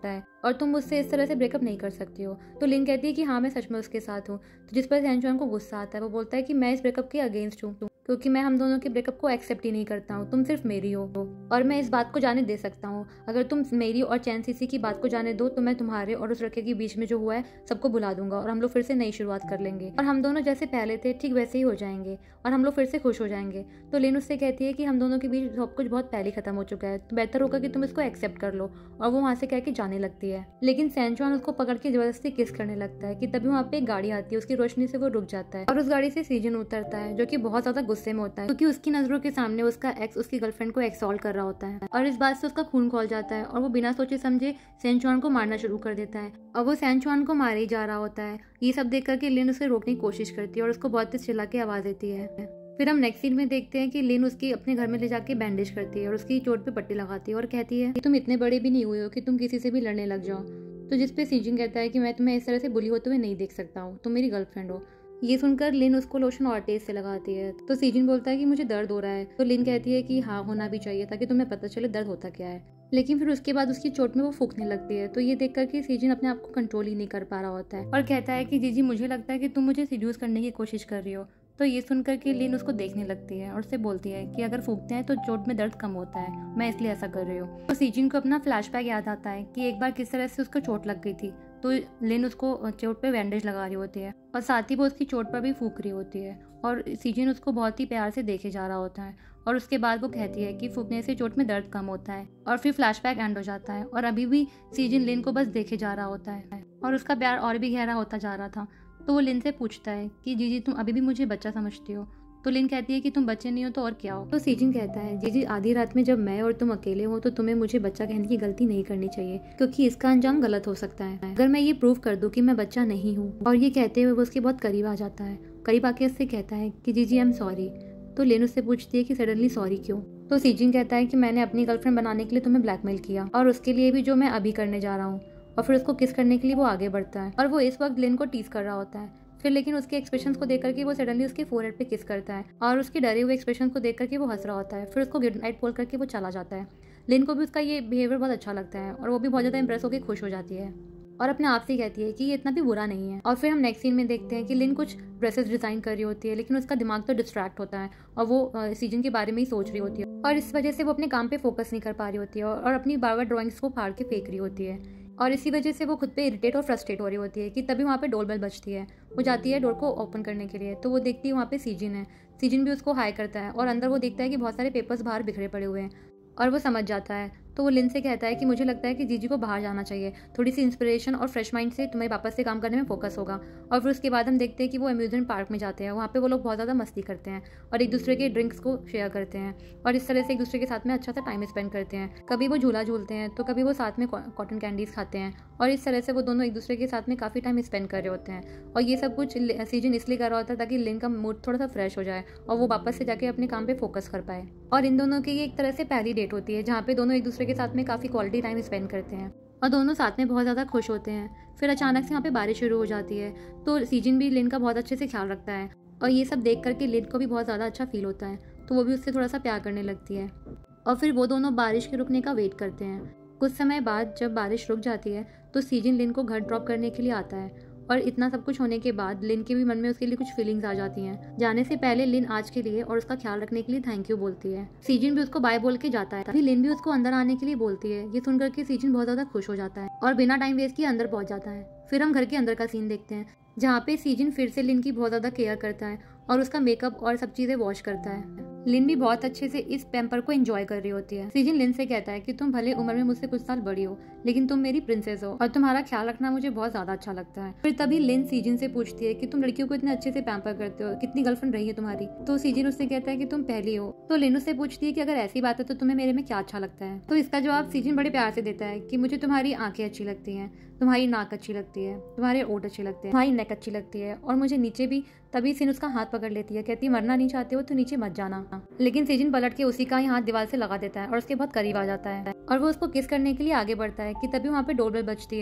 और तुम मुझसे इस तरह से ब्रेकअप नहीं कर सकती हो। तो लिन कहती है कि हाँ मैं सच में उसके साथ हूँ। तो जिस पर सैनचुआन को गुस्सा आता है, वो बोलता है कि मैं इस ब्रेकअप के अगेंस्ट हूँ क्योंकि मैं हम दोनों के ब्रेकअप को एक्सेप्ट ही नहीं करता हूँ। तुम सिर्फ मेरी हो और मैं इस बात को जाने दे सकता हूँ। अगर तुम मेरी और चैन सीसी की बात को जाने दो तो मैं तुम्हारे और उस लड़के के बीच में जो हुआ है सबको भुला दूंगा और हम लोग फिर से नई शुरुआत कर लेंगे और हम दोनों जैसे पहले थे ठीक वैसे ही हो जाएंगे और हम लोग फिर से खुश हो जाएंगे। तो लिन उससे कहती है कि हम दोनों के बीच सब कुछ बहुत पहले खत्म हो चुका है, तो बेहतर होगा कि तुम इसको एक्सेप्ट कर लो। और वो वहाँ से कह के जाने लगती है, लेकिन सैनचुआन उसको पकड़ के जबरदस्ती किस करने लगता है कि तभी वहाँ पे एक गाड़ी आती है, उसकी रोशनी से वो रुक जाता है और उस गाड़ी से सीजन उतरता है जो कि बहुत ज्यादा गुस्से में होता है क्योंकि उसकी नजरों के सामने उसका एक्स उसकी गर्लफ्रेंड को एक्सॉल्ट कर रहा होता है और इस बात से उसका खून खौल जाता है और वो बिना सोचे समझे सैनचुआन को मारना शुरू कर देता है और वो सैनचुआन को मारे ही जा रहा होता है। ये सब देख करके लिन उसे रोकने की कोशिश करती है और उसको बहुत तेज चिल्ला के आवाज देती है। फिर हम नेक्स्ट सीन में देखते हैं कि लिन उसकी अपने घर में ले जाके बैंडेज करती है और उसकी चोट पे पट्टी लगाती है और कहती है कि तुम इतने बड़े भी नहीं हुए हो कि तुम किसी से भी लड़ने लग जाओ। तो जिसपे सीजन कहता है कि मैं तुम्हें इस तरह से बुली होते हुए नहीं देख सकता हूँ, तुम मेरी गर्लफ्रेंड हो। ये सुनकर लिन उसको लोशन और तेज से लगाती है। तो सीजन बोलता है कि मुझे दर्द हो रहा है। तो लिन कहती है कि हाँ होना भी चाहिए ताकि तुम्हें पता चले दर्द होता क्या है। लेकिन फिर उसके बाद उसकी चोट में वो फूंकने लगती है। तो ये देखकर कि सीजन अपने आप को कंट्रोल ही नहीं कर पा रहा होता है और कहता है कि जीजी मुझे लगता है कि तुम मुझे सीड्यूस करने की कोशिश कर रही हो। तो ये सुनकर के लिन उसको देखने लगती है और उससे बोलती है कि अगर फूंकते हैं तो चोट में दर्द कम होता है, मैं इसलिए ऐसा कर रही हूँ। तो सीजन को अपना फ्लैशबैक याद आता है कि एक बार किस तरह से उसको चोट लग गई थी। तो लिन उसको चोट पे बैंडेज लगा रही होती है और साथ ही वो उसकी चोट पर भी फूंक रही होती है और सीजन उसको बहुत ही प्यार से देखे जा रहा होता है और उसके बाद वो कहती है कि फूंकने से चोट में दर्द कम होता है और फिर फ्लैशबैक एंड हो जाता है और अभी भी सीजन लिन को बस देखे जा रहा होता है और उसका प्यार और भी गहरा होता जा रहा था। तो वो लिन से पूछता है कि जीजी तुम अभी भी मुझे बच्चा समझती हो। तो लिन कहती है कि तुम बच्चे नहीं हो तो और क्या हो। तो सीजन कहता है जीजी आधी रात में जब मैं और तुम अकेले हो तो तुम्हें मुझे बच्चा कहने की गलती नहीं करनी चाहिए क्योंकि इसका अंजाम गलत हो सकता है अगर मैं ये प्रूव कर दूं कि मैं बच्चा नहीं हूँ। और ये कहते हुए वो उसके बहुत करीब आ जाता है। करीब आके उससे कहता है कि जीजी आई एम सॉरी। तो लिन उससे पूछती है कि सडनली सॉरी क्यों। तो सीजन कहता है कि मैंने अपनी गर्लफ्रेंड बनाने के लिए तुम्हें ब्लैकमेल किया और उसके लिए भी जो मैं अभी करने जा रहा हूँ। और फिर उसको किस करने के लिए वो आगे बढ़ता है और वो इस वक्त लिन को टीज कर रहा होता है। फिर लेकिन उसके एक्सप्रेशंस को देख करके वो सडनली उसके फोरहेड पे किस करता है और उसके डरे हुए एक्सप्रेशंस को देख करके वो हंस रहा होता है। फिर उसको गुड नाइट बोल करके वो चला जाता है। लिन को भी उसका ये बिहेवियर बहुत अच्छा लगता है और वो भी बहुत ज़्यादा इंप्रेस होकर खुश हो जाती है और अपने आप से कहती है कि ये इतना भी बुरा नहीं है। और फिर हम नेक्स्ट सीन में देखते हैं कि लिन कुछ ड्रेसेस डिजाइन कर रही होती है लेकिन उसका दिमाग तो डिस्ट्रैक्ट होता है और वो सीजन के बारे में ही सोच रही होती है और इस वजह से वो अपने काम पे फोकस नहीं कर पा रही होती है और अपनी बार बार ड्रॉइंग्स को फाड़ के फेंक रही होती है और इसी वजह से वो खुद पे इरिटेट और फ्रस्ट्रेट हो रही होती है कि तभी वहाँ पे डोर बेल बजती है। वो जाती है डोर को ओपन करने के लिए तो वो देखती है वहाँ पे सीजन है। सीजन भी उसको हाई करता है और अंदर वो देखता है कि बहुत सारे पेपर्स बाहर बिखरे पड़े हुए हैं और वो समझ जाता है। तो वो लिन से कहता है कि मुझे लगता है कि जीजी को बाहर जाना चाहिए, थोड़ी सी इंस्पिरेशन और फ्रेश माइंड से तुम्हें वापस से काम करने में फोकस होगा। और फिर उसके बाद हम देखते हैं कि वो अम्यूजमेंट पार्क में जाते हैं। वहाँ पे वो लोग बहुत ज़्यादा मस्ती करते हैं और एक दूसरे के ड्रिंक्स को शेयर करते हैं और इस तरह से एक दूसरे के साथ में अच्छा सा टाइम स्पेंड करते हैं। कभी वो झूला झूलते हैं तो कभी वो साथ में कॉटन कैंडीज खाते हैं और इस तरह से वो दोनों एक दूसरे के साथ में काफ़ी टाइम स्पेंड कर रहे होते हैं। और ये सब कुछ सीजन इसलिए कर रहा होता है ताकि लिन का मूड थोड़ा सा फ्रेश हो जाए और वो वापस से जाके अपने काम पे फोकस कर पाए। और इन दोनों की ये एक तरह से पहली डेट होती है जहाँ पे दोनों एक दूसरे के साथ में काफ़ी क्वालिटी टाइम स्पेंड करते हैं और दोनों साथ में बहुत ज़्यादा खुश होते हैं। फिर अचानक से यहाँ पे बारिश शुरू हो जाती है तो सीजन भी लिन का बहुत अच्छे से ख्याल रखता है और ये सब देख करके लिन को भी बहुत ज़्यादा अच्छा फील होता है तो वो भी उससे थोड़ा सा प्यार करने लगती है। और फिर वो दोनों बारिश के रुकने का वेट करते हैं। कुछ समय बाद जब बारिश रुक जाती है तो सीजन लिन को घर ड्रॉप करने के लिए आता है और इतना सब कुछ होने के बाद लिन के भी मन में उसके लिए कुछ फीलिंग्स आ जाती हैं। जाने से पहले लिन आज के लिए और उसका ख्याल रखने के लिए थैंक यू बोलती है। सीजन भी उसको बाय बोल के जाता है तभी लिन भी उसको अंदर आने के लिए बोलती है। ये सुनकर के सीजन बहुत ज्यादा खुश हो जाता है और बिना टाइम वेस्ट किए अंदर पहुंच जाता है। फिर हम घर के अंदर का सीन देखते हैं जहाँ पे सीजन फिर से लिन की बहुत ज्यादा केयर करता है और उसका मेकअप और सब चीजें वॉश करता है। लिन भी बहुत अच्छे से इस पैम्पर को एंजॉय कर रही होती है। सीजन लिन से कहता है कि तुम भले उम्र में मुझसे कुछ साल बड़ी हो लेकिन तुम मेरी प्रिंसेस हो और तुम्हारा ख्याल रखना मुझे बहुत ज्यादा अच्छा लगता है। फिर तभी लिन सीजन से पूछती है कि तुम लड़कियों को इतने अच्छे से पैम्पर करते हो, कितनी गर्लफ्रेंड रही है तुम्हारी। तो सीजन उससे कहता है कि तुम पहली हो। तो लिन उससे पूछती है कि अगर ऐसी बात है तो तुम्हें मेरे में क्या अच्छा लगता है। तो इसका जवाब सीजन बड़े प्यार से देता है कि मुझे तुम्हारी आंखें अच्छी लगती हैं, तुम्हारी नाक अच्छी लगती है, तुम्हारे ओठ अच्छे लगते हैं, तुम्हारी नेक अच्छी लगती है और मुझे नीचे भी। तभी सीन उसका हाथ पकड़ लेती है, कहती है मरना नहीं चाहते हो तो नीचे मत जाना। लेकिन सीजन पलट के उसी का ही हाथ दीवार से लगा देता है और उसके बहुत करीब आ जाता है और वो उसको किस करने के लिए आगे बढ़ता है कि तभी वहाँ पे डोरबेल बजती है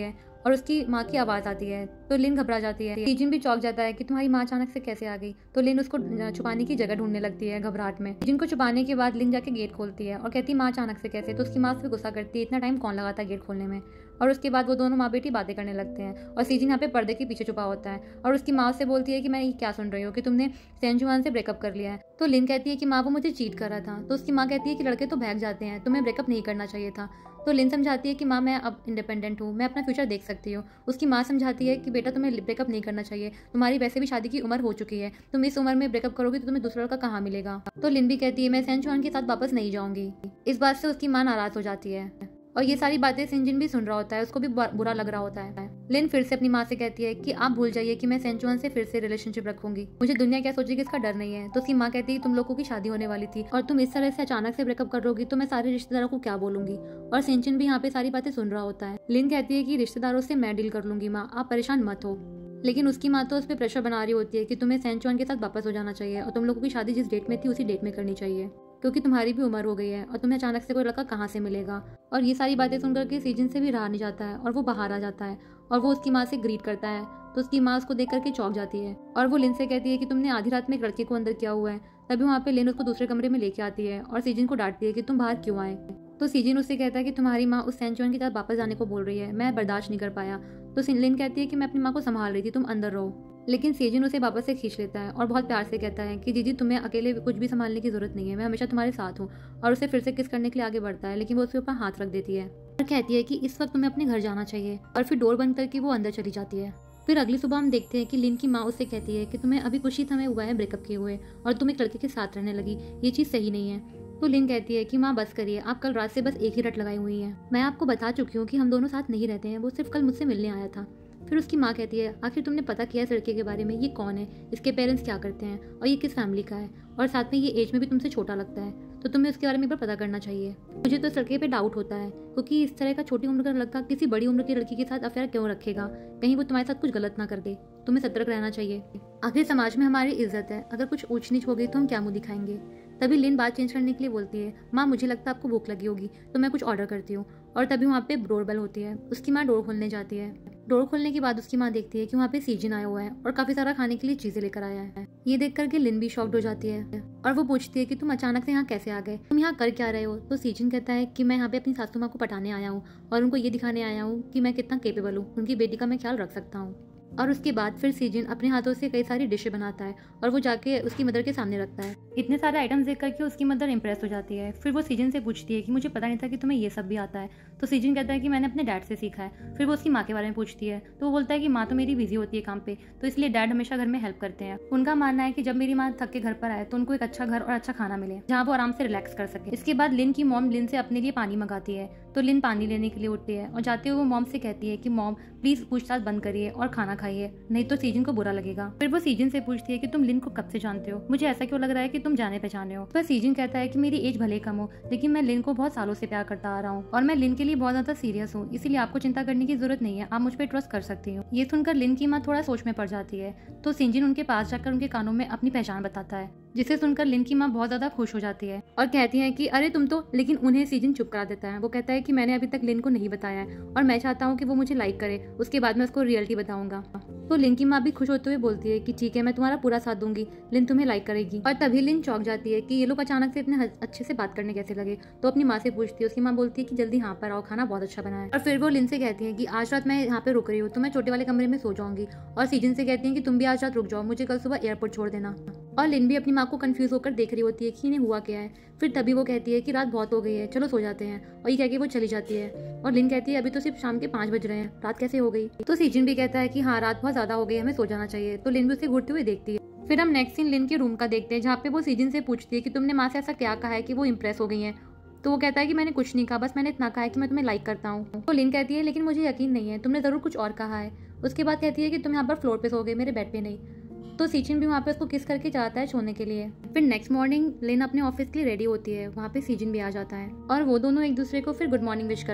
और उसकी माँ की आवाज़ आती है। तो लिन घबरा जाती है। सीजन भी चौंक जाता है कि तुम्हारी माँ अचानक से कैसे आ गई। तो लिन उसको छुपाने की जगह ढूंढने लगती है घबराहट में। सीजन को छुपाने के बाद लिन जाके गेट खोलती है और कहती है माँ अचानक से कैसे। तो उसकी माँ उस पर गुस्सा करती है, इतना टाइम कौन लगाता है गेट खोलने में। और उसके बाद वो दोनों माँ बेटी बातें करने लगते हैं और सीजन यहाँ पे पर्दे के पीछे छुपा होता है और उसकी माँ उससे बोलती है कि मैं ये क्या सुन रही हूँ कि तुमने सेंजुआन से ब्रेकअप कर लिया है। तो लिन कहती है कि माँ वो मुझे चीट कर रहा था। तो उसकी माँ कहती है कि लड़के तो भाग जाते हैं, तुम्हें ब्रेकअप नहीं करना चाहिए था। तो लिन समझाती है कि माँ मैं अब इंडिपेंडेंट हूँ, मैं अपना फ्यूचर देख सकती हूँ। उसकी माँ समझाती है कि बेटा तुम्हें ब्रेकअप नहीं करना चाहिए, तुम्हारी वैसे भी शादी की उम्र हो चुकी है, तुम इस उम्र में ब्रेकअप करोगी तो तुम्हें दूसरा लड़का कहाँ मिलेगा। तो लिन भी कहती है मैं सेंजुआन के साथ वापस नहीं जाऊंगी। इस बात से उसकी माँ नाराज हो जाती है और ये सारी बातें सिंजिन भी सुन रहा होता है, उसको भी बुरा लग रहा होता है। लिन फिर से अपनी माँ से कहती है कि आप भूल जाइए कि मैं सेंचुआन से फिर से रिलेशनशिप रखूंगी, मुझे दुनिया क्या सोचेगी इसका डर नहीं है। तो उसकी माँ कहती है तुम लोगों की शादी होने वाली थी और तुम इस तरह से अचानक से ब्रेकअप करोगी तो मैं सारे रिश्तेदारों को क्या बोलूंगी। और सेंचिन भी यहाँ पे सारी बातें सुन रहा होता है। लिन कहती है कि रिश्तेदारों से मैं डील कर लूंगी माँ, आप परेशान मत हो। लेकिन उसकी माँ तो उस पर प्रेशर बना रही होती है कि तुम्हें सेंचुआन के साथ वापस हो जाना चाहिए और तुम लोगों की शादी जिस डेट में थी उसी डेट में करनी चाहिए, क्योंकि तुम्हारी भी उम्र हो गई है और तुम्हें अचानक से कोई लड़का कहाँ से मिलेगा। और ये सारी बातें सुनकर के सीजन से भी रहा नहीं जाता है और वो बाहर आ जाता है और वो उसकी माँ से ग्रीट करता है। तो उसकी माँ उसको देख करके चौंक जाती है और वो लिन से कहती है कि तुमने आधी रात में एक लड़के को अंदर किया हुआ है। तभी वहाँ पे लिन उसको दूसरे कमरे में लेके आती है और सीजन को डांटती है कि तुम बाहर क्यों आए। तो सीजन उससे कहता है कि तुम्हारी माँ उस सेंचुआन की तरफ वापस जाने को बोल रही है, मैं बर्दाश्त नहीं कर पाया। तो लिन कहती है कि मैं अपनी माँ को संभाल रही थी, तुम अंदर रहो। लेकिन सीजन उसे वापस से खींच लेता है और बहुत प्यार से कहता है कि दीदी तुम्हें अकेले कुछ भी संभालने की जरूरत नहीं है, मैं हमेशा तुम्हारे साथ हूँ। और उसे फिर से किस करने के लिए आगे बढ़ता है, लेकिन वो उसके ऊपर हाथ रख देती है और कहती है कि इस वक्त तुम्हें अपने घर जाना चाहिए। और फिर डोर बंद करके वो अंदर चली जाती है। फिर अगली सुबह हम देखते हैं कि लिन की माँ उससे कहती है कि तुम्हें अभी कुछ ही समय हुआ है ब्रेकअप किए हुए और तुम एक लड़के के साथ रहने लगी, ये चीज़ सही नहीं है। तो लिन कहती है कि माँ बस करिए, आप कल रात से बस एक ही रट लगाई हुई हैं। मैं आपको बता चुकी हूँ कि हम दोनों साथ नहीं रहते हैं, वो सिर्फ कल मुझसे मिलने आया था। फिर उसकी माँ कहती है आखिर तुमने पता किया इस लड़के के बारे में, ये कौन है, इसके पेरेंट्स क्या करते हैं और ये किस फैमिली का है, और साथ में ये एज में भी तुमसे छोटा लगता है, तो तुम्हें उसके बारे में एक बार पता करना चाहिए। मुझे तो इस लड़के पे डाउट होता है क्योंकि इस तरह का छोटी उम्र का लड़का किसी बड़ी उम्र की लड़की के साथ अफेयर क्यों रखेगा, कहीं वो तुम्हारे साथ कुछ गलत ना कर दे, तुम्हें सतर्क रहना चाहिए। आखिर समाज में हमारी इज्जत है, अगर कुछ ऊंच नीच हो गई तो हम क्या मुंह दिखाएंगे। तभी लिन बात चेंज करने के लिए बोलती है माँ मुझे लगता है आपको भूख लगी होगी तो मैं कुछ ऑर्डर करती हूँ। और तभी वहाँ पे डोर बेल होती है, उसकी माँ डोर खोलने जाती है। डोर खोलने के बाद उसकी माँ देखती है कि वहाँ पे सीजन आया हुआ है और काफी सारा खाने के लिए चीजें लेकर आया है। ये देख करके लिन भी शॉक्ड हो जाती है और वो पूछती है कि तुम अचानक से यहाँ कैसे आ गए, तुम यहाँ कर क्या रहे हो। तो सीजन कहता है कि मैं यहाँ पे अपनी सासू माँ को पटाने आया हूँ और उनको ये दिखाने आया हूँ कि मैं कितना केपेबल हूँ, उनकी बेटी का मैं ख्याल रख सकता हूँ। और उसके बाद फिर सीजन अपने हाथों से कई सारी डिशें बनाता है और वो जाके उसकी मदर के सामने रखता है। इतने सारे आइटम्स देख करके उसकी मदर इंप्रेस हो जाती है। फिर वो सीजन से पूछती है कि मुझे पता नहीं था कि तुम्हें ये सब भी आता है। तो सीजन कहता है कि मैंने अपने डैड से सीखा है। फिर वो उसकी माँ के बारे में पूछती है तो वो बोलता है कि माँ तो मेरी बिजी होती है काम पे, तो इसलिए डैड हमेशा घर में हेल्प करते हैं। उनका मानना है कि जब मेरी माँ थक के घर पर आए तो उनको एक अच्छा घर और अच्छा खाना मिले जहाँ वो आराम से रिलैक्स कर सके। इसके बाद लिन की मॉम लिन से अपने लिए पानी मंगाती है। तो लिन पानी लेने के लिए उठती है और जाते हुए वो मॉम से कहती है कि मॉम प्लीज पूछताछ बंद करिए और खाना खाइए, नहीं तो सीजन को बुरा लगेगा। फिर वो सीजन से पूछती है कि तुम लिन को कब से जानते हो, मुझे ऐसा क्यों लग रहा है कि तुम जाने पहचाने हो। तो सीजन कहता है कि मेरी एज भले कम हो लेकिन मैं लिन को बहुत सालों से प्यार करता आ रहा हूँ और मैं लिन के लिए बहुत ज्यादा सीरियस हूँ, इसीलिए आपको चिंता करने की जरूरत नहीं है, आप मुझ पर ट्रस्ट कर सकती हो। ये सुनकर लिन की माँ थोड़ा सोच में पड़ जाती है। तो सीजन उनके पास जाकर उनके कानों में अपनी पहचान बताता है, जिसे सुनकर लिन की माँ बहुत ज्यादा खुश हो जाती है और कहती है कि अरे तुम तो, लेकिन उन्हें सीजन चुप करा देता है। वो कहता है कि मैंने अभी तक लिन को नहीं बताया है और मैं चाहता हूँ कि वो मुझे लाइक करे, उसके बाद मैं उसको रियलिटी बताऊंगा। तो लिन की माँ भी खुश होते हुए बोलती है कि ठीक है मैं तुम्हारा पूरा साथ दूंगी, लिन तुम्हें लाइक करेगी। और तभी लिन चौंक जाती है कि ये लोग अचानक से इतने अच्छे से बात करने कैसे लगे। तो अपनी माँ से पूछती है, उसकी माँ बोलती है कि जल्दी यहाँ पर आओ, खाना बहुत अच्छा बना है। और फिर वो लिन से कहती है कि आज रात मैं यहाँ पे रुक रही हूँ तो मैं छोटे वाले कमरे में सो जाऊंगी। और सीजन से कहती है कि तुम भी आज रात रुक जाओ, मुझे कल सुबह एयरपोर्ट छोड़ देना। और लिन भी अपनी माँ को कंफ्यूज होकर देख रही होती है कि इन्हें हुआ क्या है। फिर तभी वो कहती है कि रात बहुत हो गई है, चलो सो जाते हैं। और ये कह के वो चली जाती है और लिन कहती है अभी तो सिर्फ शाम के 5 बज रहे हैं, रात कैसे हो गई। तो सीजन भी कहता है कि हाँ रात बहुत ज्यादा हो गई, हमें सो जाना चाहिए। तो लिन भी उसे घूरते हुए देखती है। फिर हम नेक्स्ट सीन लिन के रूम का देखते हैं जहाँ पे वो सीजन से पूछती है कि तुमने माँ से ऐसा क्या कहा है कि वो इम्प्रेस हो गई है। तो वो कहता है कि मैंने कुछ नहीं कहा, बस मैंने इतना कहा है कि मैं तुम्हें लाइक करता हूँ। तो लिन कहती है लेकिन मुझे यकीन नहीं है, तुमने जरूर कुछ और कहा है। उसके बाद कहती है कि तुम यहाँ पर फ्लोर पे सो गए, मेरे बेड पे नहीं। तो सीजन भी वहाँ पे उसको किस करके जाता है सोने के लिए। फिर नेक्स्ट मॉर्निंग लिन अपने ऑफिस के लिए रेडी होती है, वहाँ पे सीजन भी आ जाता है और वो दोनों एक दूसरे को फिर गुड मॉर्निंग विश करते हैं।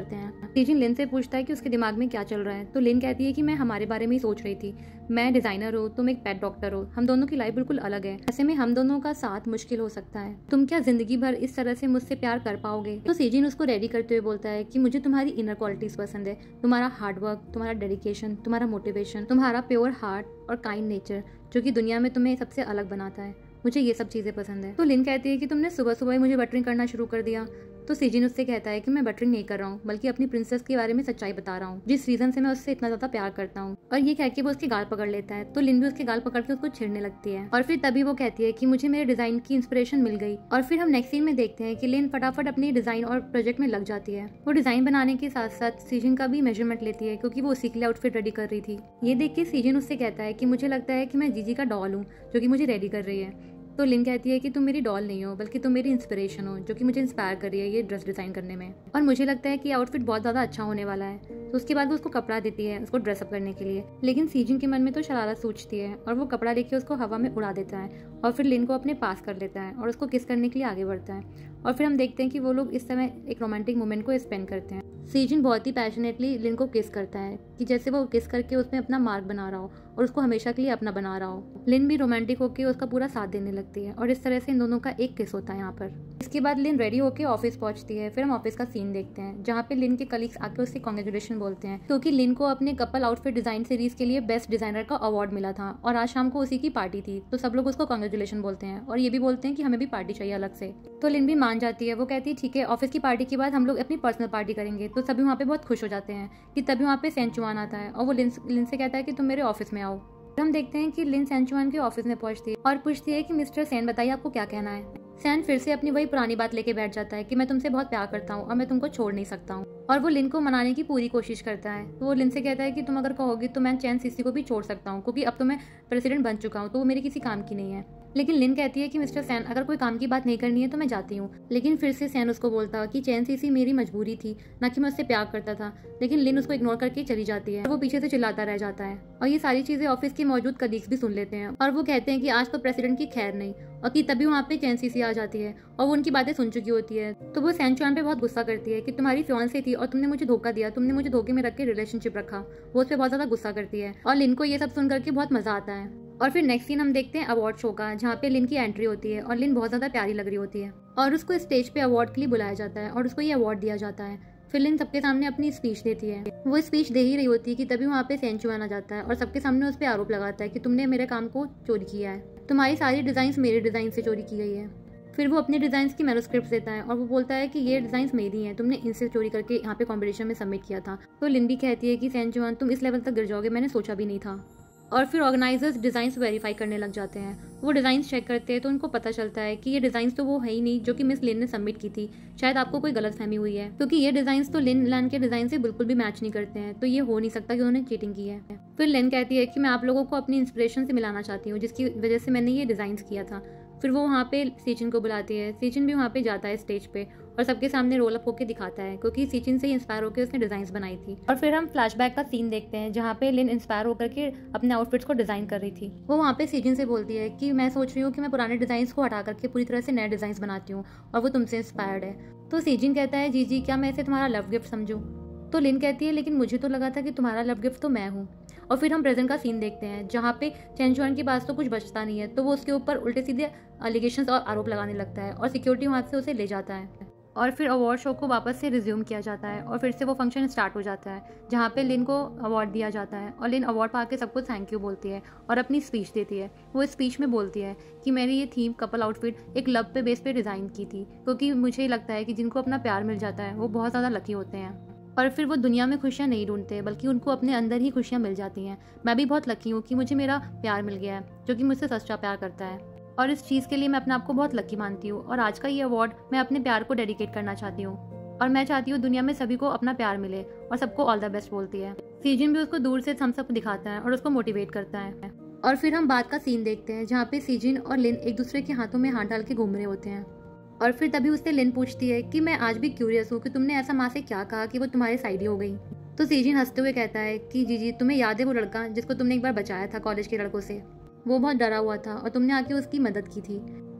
सीजिन लिन से पूछता है कि उसके दिमाग में क्या चल रहा है। तो लिन कहती है कि मैं हमारे बारे में ही सोच रही थी, मैं डिजाइनर हूँ, तुम एक पेट डॉक्टर हो, हम दोनों की लाइफ बिल्कुल अलग है, ऐसे में हम दोनों का साथ मुश्किल हो सकता है, तुम क्या जिंदगी भर इस तरह से मुझसे प्यार कर पाओगे। तो सीजिन उसको रेडी करते हुए बोलता है कि मुझे तुम्हारी इनर क्वालिटीज पसंद है, तुम्हारा हार्डवर्क, तुम्हारा डेडिकेशन, तुम्हारा मोटिवेशन, तुम्हारा प्योर हार्ट और काइंड नेचर जो कि दुनिया में तुम्हें सबसे अलग बनाता है, मुझे ये सब चीजें पसंद है। तो लिन कहती है कि तुमने सुबह सुबह ही मुझे बटरिंग करना शुरू कर दिया। तो सीजिन उससे कहता है कि मैं बटरिंग नहीं कर रहा हूँ, बल्कि अपनी प्रिंसेस के बारे में सच्चाई बता रहा हूँ, जिस रीजन से मैं उससे इतना ज्यादा प्यार करता हूँ। और ये कह के वो उसके गाल पकड़ लेता है। तो लिन भी उसके गाल पकड़ के उसको छेड़ने लगती है और फिर तभी वो कहती है कि मुझे मेरे डिजाइन की इंस्पिरेशन मिल गई। और फिर हम नेक्स्ट सीन में देखते हैं कि लिन फटाफट अपनी डिजाइन और प्रोजेक्ट में लग जाती है। वो डिजाइन बनाने के साथ साथ सीजिन का भी मेजरमेंट लेती है, क्योंकि वो उसी के लिए आउटफिट रेडी कर रही थी। ये देख के सीजिन उससे कहता है कि मुझे लगता है कि मैं जीजी का डॉल हूँ जो कि मुझे रेडी कर रही है। तो लिन कहती है कि तुम मेरी डॉल नहीं हो, बल्कि तुम मेरी इंस्पिरेशन हो, जो कि मुझे इंस्पायर कर रही है ये ड्रेस डिजाइन करने में, और मुझे लगता है कि ये आउटफिट बहुत ज्यादा अच्छा होने वाला है। तो उसके बाद वो उसको कपड़ा देती है उसको ड्रेसअप करने के लिए, लेकिन सीजिन के मन में तो शरारत सूझती है और वो कपड़ा लेके उसको हवा में उड़ा देता है और फिर लिन को अपने पास कर लेता है और उसको किस करने के लिए आगे बढ़ता है। और फिर हम देखते हैं कि वो लोग इस समय एक रोमांटिक मोमेंट को स्पेंड करते हैं। सीजिन बहुत ही पैशनेटली लिन को किस करता है कि जैसे वो किस करके उसमें अपना मार्क बना रहा हो और उसको हमेशा के लिए अपना बना रहा हो। लिन भी रोमांटिक होकर उसका पूरा साथ देने लगती है और इस तरह से इन दोनों का एक किस होता है यहाँ पर। इसके बाद लिन रेडी होकर ऑफिस पहुंचती है। फिर हम ऑफिस का सीन देखते हैं जहाँ पे लिन के कलीग्स आके उससे कांग्रेचुलेशन बोलते हैं, क्योंकि लिन को अपने कपल आउटफिट डिजाइन सीरीज के लिए बेस्ट डिजाइनर का अवार्ड मिला था और आज शाम को उसी की पार्टी थी। तो सब लोग उसको कांग्रेचुलेशन बोलते हैं और ये भी बोलते हैं कि हमें भी पार्टी चाहिए अलग से। तो लिन भी मान जाती है। वो कहती है ठीक है, ऑफिस की पार्टी के बाद हम लोग अपनी पर्सनल पार्टी करेंगे। तो सभी वहाँ पे बहुत खुश हो जाते हैं कि तभी वहाँ पे सेंचुआन आता है और वो लिन से कहता है कि तुम मेरे ऑफिस में आओ। हम देखते हैं कि लिन सेंचुआन के ऑफिस में पहुंचती है और पूछती है कि मिस्टर सेन बताइए आपको क्या कहना है। सैन फिर से अपनी वही पुरानी बात लेके बैठ जाता है कि मैं तुमसे बहुत प्यार करता हूँ और मैं तुमको छोड़ नहीं सकता हूँ, और वो लिन को मनाने की पूरी कोशिश करता है। तो वो लिन से कहता है कि तुम अगर कहोगी तो मैं चैन सीसी को भी छोड़ सकता हूँ, क्योंकि अब तो मैं प्रेसिडेंट बन चुका हूँ, तो वो मेरे किसी काम की नहीं है। लेकिन लिन कहती है कि मिस्टर सैन अगर कोई काम की बात नहीं करनी है तो मैं जाती हूँ। लेकिन फिर से सैन उसको बोलता कि चैन सीसी मेरी मजबूरी थी, ना कि मैं उससे प्यार करता था। लेकिन लिन उसको इग्नोर करके चली जाती है और वो पीछे से चिल्लाता रह जाता है। और ये सारी चीजें ऑफिस के मौजूद कलीग्स भी सुन लेते हैं और वो कहते हैं कि आज तो प्रेसिडेंट की खैर नहीं, और कि तभी वहाँ पे चैन सीसी आ जाती है और वो उनकी बातें सुन चुकी होती है। तो वो सेंचुआन पे बहुत गुस्सा करती है कि तुम्हारी फियांसे थी और तुमने मुझे धोखा दिया, तुमने मुझे धोखे में रख के रिलेशनशिप रखा। वो उस पर बहुत ज्यादा गुस्सा करती है और लिन को ये सब सुन करके बहुत मजा आता है। और फिर नेक्स्ट सीन हम देखते हैं अवार्ड शो का, जहाँ पे लिन की एंट्री होती है और लिन बहुत ज्यादा प्यारी लग रही होती है और उसको स्टेज पे अवार्ड के लिए बुलाया जाता है और उसको ये अवार्ड दिया जाता है। फिर लिन सबके सामने अपनी स्पीच देती है। वो स्पीच दे ही रही होती है कि तभी वहाँ पे सेंचुआन आ जाता है और सबके सामने उस पर आरोप लगाता है कि तुमने मेरे काम को चोरी किया है, तुम्हारी सारी डिजाइन मेरे डिजाइन से चोरी की गई है। फिर वो अपने डिजाइन्स की मैन्युस्क्रिप्ट देता है और वो बोलता है कि ये डिजाइन्स मेरी हैं, तुमने इनसे चोरी करके यहाँ पे कॉम्पिटिशन में सबमिट किया था। तो लिन भी कहती है कि सेंचुआन तुम इस लेवल तक गिर जाओगे, मैंने सोचा भी नहीं था। और फिर ऑर्गेनाइजर्स डिज़ाइंस वेरीफाई करने लग जाते हैं। वो डिज़ाइंस चेक करते हैं तो उनको पता चलता है कि ये डिज़ाइंस तो वो है ही नहीं जो कि मिस लिन ने सबमिट की थी। शायद आपको कोई गलतफहमी हुई है, क्योंकि ये डिज़ाइंस तो लिन लैन के डिज़ाइन से बिल्कुल भी मैच नहीं करते हैं, तो ये हो नहीं सकता कि उन्होंने चीटिंग की है। फिर लिन कहती है कि मैं आप लोगों को अपनी इंस्पिरेशन से मिलाना चाहती हूँ, जिसकी वजह से मैंने ये डिज़ाइंस किया था। फिर वो वहाँ पे सीचिन को बुलाती है। सीचिन भी वहाँ पे जाता है स्टेज पे और सबके सामने रोल अप होकर दिखाता है, क्योंकि सीचिन से ही इंस्पायर होकर उसने डिजाइन्स बनाई थी। और फिर हम फ्लैशबैक का सीन देखते हैं जहाँ पे लिन इंस्पायर होकर के अपने आउटफिट्स को डिजाइन कर रही थी। वो वहाँ पे सीचिन से बोलती है कि मैं सोच रही हूँ कि मैं पुराने डिजाइन्स को हटा करके पूरी तरह से नए डिजाइन्स बनाती हूँ और वो तुमसे इंस्पायर्ड है। तो सीचिन कहता है जी जी क्या मैं इसे तुम्हारा लव गिफ्ट समझूं? तो लिन कहती है लेकिन मुझे तो लगा था कि तुम्हारा लव गिफ्ट तो मैं हूँ। और फिर हम प्रेजेंट का सीन देखते हैं जहाँ पे चेंचुआन के पास तो कुछ बचता नहीं है, तो वो उसके ऊपर उल्टे सीधे एलिगेशंस और आरोप लगाने लगता है और सिक्योरिटी वहाँ से उसे ले जाता है। और फिर अवार्ड शो को वापस से रिज्यूम किया जाता है और फिर से वो फंक्शन स्टार्ट हो जाता है जहाँ पे लिन को अवार्ड दिया जाता है और लिन अवार्ड पा के सबको थैंक यू बोलती है और अपनी स्पीच देती है। वो स्पीच में बोलती है कि मैंने ये थीम कपल आउटफिट एक लव पे बेस पे डिज़ाइन की थी, क्योंकि मुझे लगता है कि जिनको अपना प्यार मिल जाता है वो बहुत ज़्यादा लकी होते हैं और फिर वो दुनिया में खुशियाँ नहीं ढूंढते बल्कि उनको अपने अंदर ही खुशियाँ मिल जाती हैं। मैं भी बहुत लकी हूँ कि मुझे मेरा प्यार मिल गया है जो कि मुझसे सच्चा प्यार करता है, और इस चीज़ के लिए मैं अपने आप को बहुत लकी मानती हूँ। और आज का ये अवार्ड मैं अपने प्यार को डेडिकेट करना चाहती हूँ और मैं चाहती हूँ दुनिया में सभी को अपना प्यार मिले और सबको ऑल द बेस्ट बोलती है। सीजन भी उसको दूर से हम सबको दिखाता है और उसको मोटिवेट करता है। और फिर हम बात का सीन देखते हैं जहाँ पे सीजिन और लिन एक दूसरे के हाथों में हाथ डाल के घूम रहे होते हैं। और फिर तभी उससे लिन पूछती है कि मैं आज भी क्यूरियस हूँ कि तुमने ऐसा माँ से क्या कहा कि वो तुम्हारे साइड ही हो गई। तो सीजिन हंसते हुए कहता है कि जी तुम्हें याद है वो लड़का जिसको तुमने एक बार बचाया था कॉलेज के लड़कों से? वो बहुत डरा हुआ था और तुमने आके उसकी मदद की थी।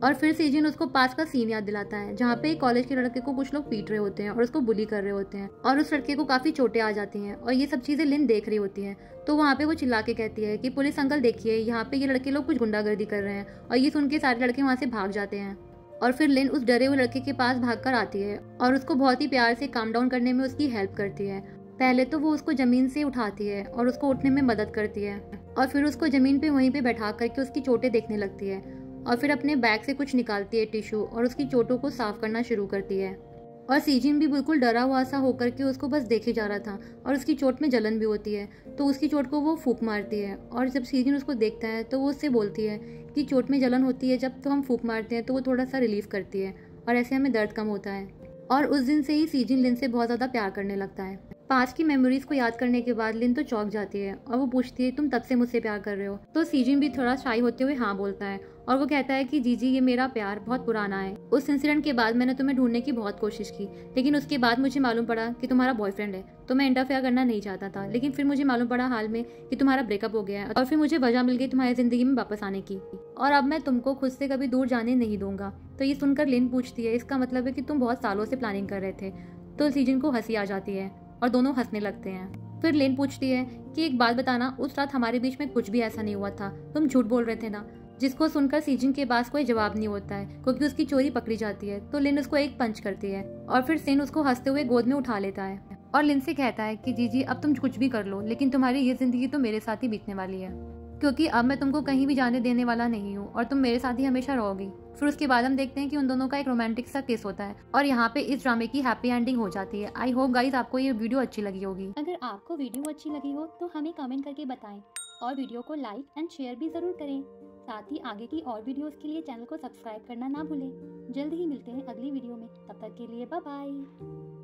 और फिर सीजिन उसको पास का सीन याद दिलाता है जहाँ पे कॉलेज के लड़के को कुछ लोग पीट रहे होते हैं और उसको बुली कर रहे होते हैं और उस लड़के को काफी चोटें आ जाती हैं और ये सब चीजें लिन देख रही होती है। तो वहाँ पे वो चिल्ला के कहती है कि पुलिस अंकल देखिए, यहाँ पे ये लड़के लोग कुछ गुंडागर्दी कर रहे हैं। और ये सुन के सारे लड़के वहाँ से भाग जाते हैं और फिर लिन उस डरे हुए लड़के के पास भागकर आती है और उसको बहुत ही प्यार से काम डाउन करने में उसकी हेल्प करती है। पहले तो वो उसको जमीन से उठाती है और उसको उठने में मदद करती है और फिर उसको जमीन पे वहीं पे बैठा करके उसकी चोटें देखने लगती है और फिर अपने बैग से कुछ निकालती है टिश्यू और उसकी चोटों को साफ करना शुरू करती है। और सीजिन भी बिल्कुल डरा हुआ सा होकर के उसको बस देखे जा रहा था और उसकी चोट में जलन भी होती है, तो उसकी चोट को वो फूंक मारती है। और जब सीजिन उसको देखता है तो वो उससे बोलती है कि चोट में जलन होती है जब तो हम फूंक मारते हैं तो वो थोड़ा सा रिलीफ करती है और ऐसे हमें दर्द कम होता है। और उस दिन से ही सीजिन लिन से बहुत ज़्यादा प्यार करने लगता है। पास्ट की मेमोरीज को याद करने के बाद लिन तो चौंक जाती है और वो पूछती है तुम तब से मुझसे प्यार कर रहे हो। तो सीजिन भी थोड़ा शाई होते हुए हाँ बोलता है और वो कहता है कि जीजी ये मेरा प्यार बहुत पुराना है। उस इंसिडेंट के बाद मैंने तुम्हें ढूंढने की बहुत कोशिश की, लेकिन उसके बाद मुझे मालूम पड़ा कि तुम्हारा बॉयफ्रेंड है, तो मैं इंटरफेयर करना नहीं चाहता था। लेकिन फिर मुझे मालूम पड़ा हाल में कि तुम्हारा ब्रेकअप हो गया है और फिर मुझे वजह मिल गई तुम्हारी जिंदगी में वापस आने की, और अब मैं तुमको खुद से कभी दूर जाने नहीं दूंगा। तो ये सुनकर लिन पूछती है इसका मतलब है कि तुम बहुत सालों से प्लानिंग कर रहे थे। तो सीजिन को हंसी आ जाती है और दोनों हंसने लगते हैं। फिर लिन पूछती है कि एक बात बताना, उस रात हमारे बीच में कुछ भी ऐसा नहीं हुआ था, तुम झूठ बोल रहे थे ना। जिसको सुनकर सीजिन के पास कोई जवाब नहीं होता है क्योंकि उसकी चोरी पकड़ी जाती है। तो लिन उसको एक पंच करती है और फिर सिन उसको हंसते हुए गोद में उठा लेता है और लिन से कहता है कि जीजी अब तुम कुछ भी कर लो, लेकिन तुम्हारी ये जिंदगी तो मेरे साथ ही बीतने वाली है, क्योंकि अब मैं तुमको कहीं भी जाने देने वाला नहीं हूँ और तुम मेरे साथ ही हमेशा रहोगी। फिर उसके बाद हम देखते हैं कि उन दोनों का एक रोमांटिक सा किस होता है और यहाँ पे इस ड्रामे की हैप्पी एंडिंग हो जाती है। आई होप गाइस आपको ये वीडियो अच्छी लगी होगी।
अगर आपको वीडियो अच्छी लगी हो तो हमें कमेंट करके बताएं और वीडियो को लाइक एंड शेयर भी ज़रूर करें। साथ ही आगे की और वीडियोस के लिए चैनल को सब्सक्राइब करना ना भूलें। जल्द ही मिलते हैं अगली वीडियो में, तब तक के लिए बाय बाय।